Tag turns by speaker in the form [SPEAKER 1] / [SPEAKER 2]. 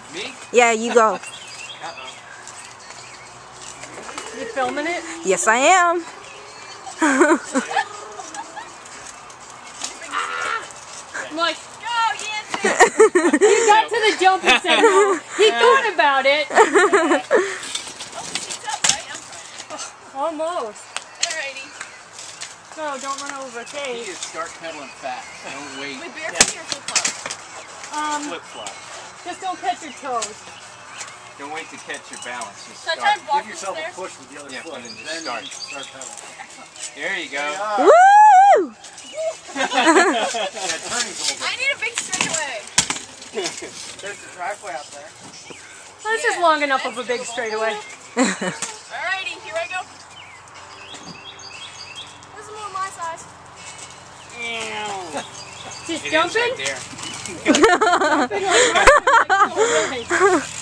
[SPEAKER 1] Me?
[SPEAKER 2] Yeah, you go.
[SPEAKER 1] Uh-oh.
[SPEAKER 3] You filming it?
[SPEAKER 2] Yes, I am.
[SPEAKER 3] I'm like, go, Yancy! He got to the jump and said no. He thought about it.
[SPEAKER 4] Oh, she's up, right? I'm fine.
[SPEAKER 3] Almost.
[SPEAKER 4] Alrighty.
[SPEAKER 3] No, don't run over,
[SPEAKER 1] You
[SPEAKER 3] okay?
[SPEAKER 1] just start pedaling fast. Don't wait.
[SPEAKER 4] With bare feet or flip flops?
[SPEAKER 1] Flip-flop.
[SPEAKER 3] Just don't catch your toes.
[SPEAKER 1] Don't wait to catch your balance. Just
[SPEAKER 4] Should I
[SPEAKER 1] start.
[SPEAKER 4] try and block
[SPEAKER 5] Give
[SPEAKER 4] this
[SPEAKER 5] yourself
[SPEAKER 4] there?
[SPEAKER 5] a push with the other
[SPEAKER 1] Yeah,
[SPEAKER 5] foot,
[SPEAKER 1] and then just
[SPEAKER 5] then
[SPEAKER 1] start.
[SPEAKER 5] you start pedaling.
[SPEAKER 1] There you go.
[SPEAKER 2] Woo!
[SPEAKER 5] Yeah, turning's a little
[SPEAKER 4] I need a big straightaway.
[SPEAKER 5] There's the driveway out there.
[SPEAKER 3] That's just long enough of a big straightaway.
[SPEAKER 4] Alrighty, here I go. This is more my size.
[SPEAKER 3] She's
[SPEAKER 1] It is
[SPEAKER 3] jumping?
[SPEAKER 1] right there.
[SPEAKER 3] Jumping like, no way.